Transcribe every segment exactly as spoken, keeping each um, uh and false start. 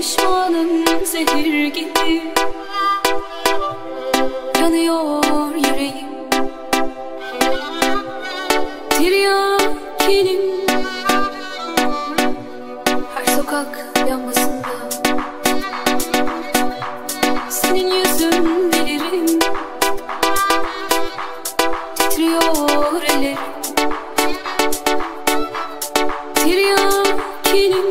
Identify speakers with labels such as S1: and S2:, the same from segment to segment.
S1: pişmanım zehir gibi. Yanıyor yüreğim, tiryakinim. Her sokak lambasında senin yüzün bilirim. Titriyor ellerim, tiryakinim.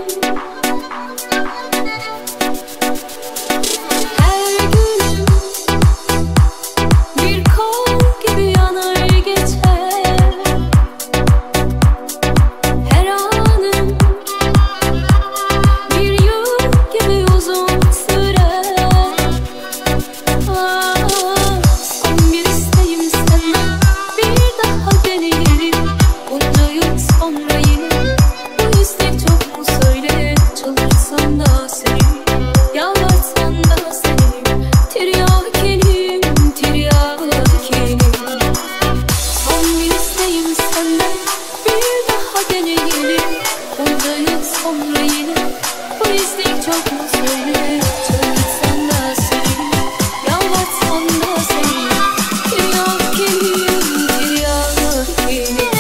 S1: Sonra yine bu istek çok mu söyle? Çağırsan da seni, yalvarsan da seni. Tiryakinim, tiryakinim.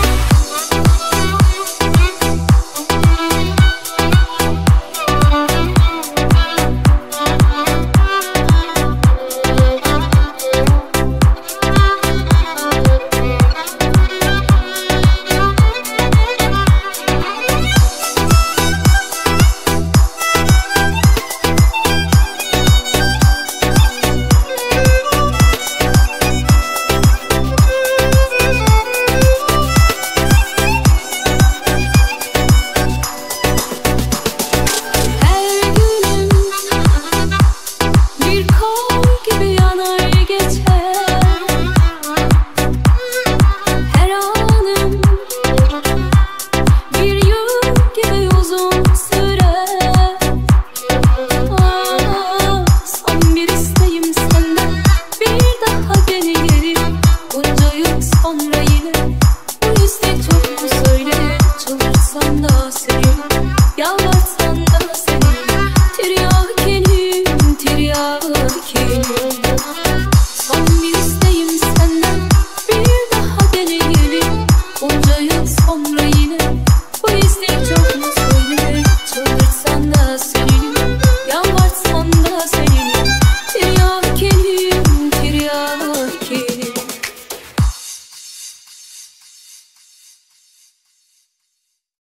S1: Sonra yine bu istek çok mu söyle? Çağırsan da seni, yalvarsan da seni. Tiryakinim, tiryakinim. Son bir isteğim senden, bir daha deneyelim. Bunca yıl sonra yine bu istek çok mu söyle? Çağırsan da seni, yalvarsan da seni. Tiryakinim, tiryakinim.